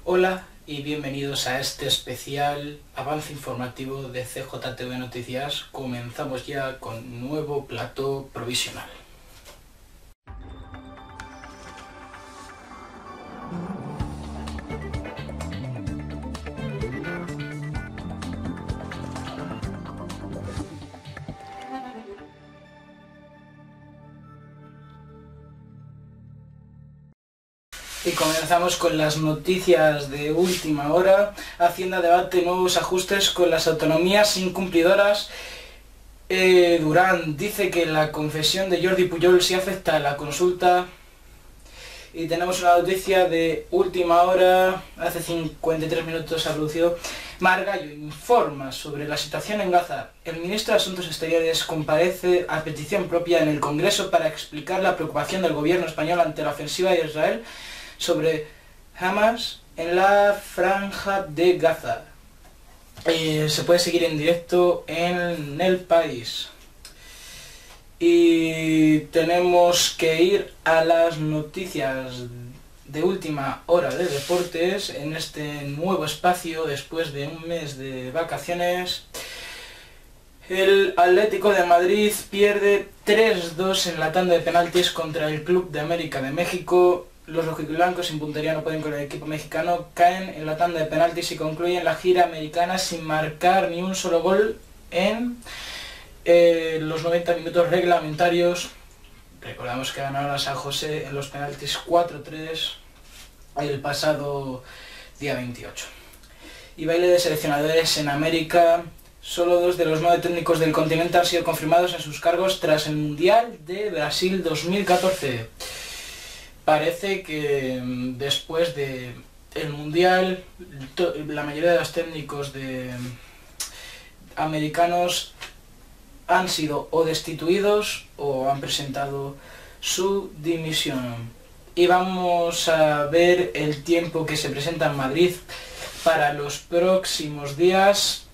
Hola y bienvenidos a este especial avance informativo de CJTV Noticias. Comenzamos ya con nuevo plató provisional. Y comenzamos con las noticias de última hora. Hacienda debate nuevos ajustes con las autonomías incumplidoras. Durán dice que la confesión de Jordi Pujol sí afecta a la consulta. Y tenemos una noticia de última hora, hace 53 minutos ha producido. Margallo informa sobre la situación en Gaza. El ministro de Asuntos Exteriores comparece a petición propia en el Congreso para explicar la preocupación del gobierno español ante la ofensiva de Israel sobre Hamas en la franja de Gaza. Se puede seguir en directo en El País. Y tenemos que ir a las noticias de última hora de deportes en este nuevo espacio después de un mes de vacaciones. El Atlético de Madrid pierde 3-2 en la tanda de penaltis contra el Club de América de México. Los rojiblancos sin puntería no pueden con el equipo mexicano, caen en la tanda de penaltis y concluyen la gira americana sin marcar ni un solo gol en los 90 minutos reglamentarios. Recordamos que ganaron a San José en los penaltis 4-3 el pasado día 28. Y baile de seleccionadores en América. Solo 2 de los 9 técnicos del continente han sido confirmados en sus cargos tras el Mundial de Brasil 2014. Parece que después del Mundial la mayoría de los técnicos americanos han sido o destituidos o han presentado su dimisión. Y vamos a ver el tiempo que se presenta en Madrid para los próximos días.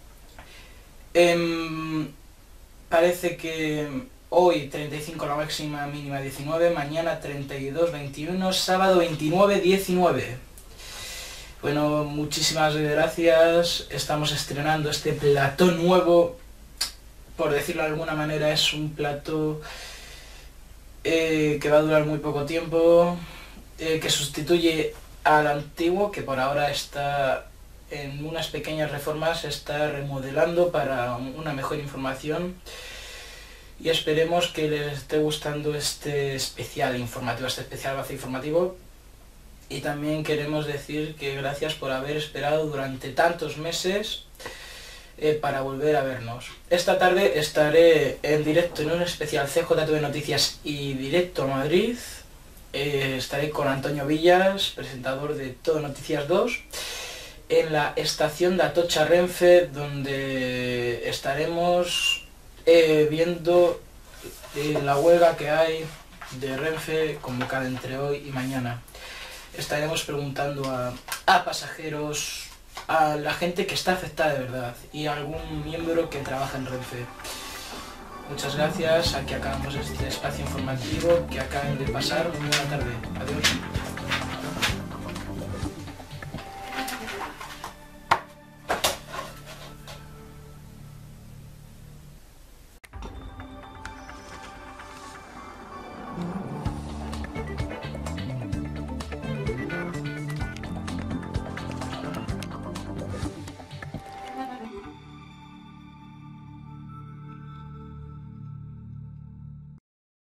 Parece que hoy 35 la máxima, mínima 19, mañana 32, 21, sábado 29, 19. Bueno, muchísimas gracias. Estamos estrenando este plató nuevo. Por decirlo de alguna manera, es un plató que va a durar muy poco tiempo, que sustituye al antiguo, que por ahora está en unas pequeñas reformas, se está remodelando para una mejor información. Y esperemos que les esté gustando este especial informativo, este especial avance informativo. Y también queremos decir que gracias por haber esperado durante tantos meses para volver a vernos. Esta tarde estaré en directo en un especial CJTV Noticias y Directo a Madrid. Estaré con Antonio Villas, presentador de Todo Noticias 2, en la estación de Atocha Renfe, donde estaremos viendo la huelga que hay de Renfe convocada entre hoy y mañana. Estaremos preguntando a pasajeros, a la gente que está afectada de verdad y a algún miembro que trabaja en Renfe. Muchas gracias, aquí acabamos este espacio informativo, que acaben de pasar. Muy buena tarde, adiós.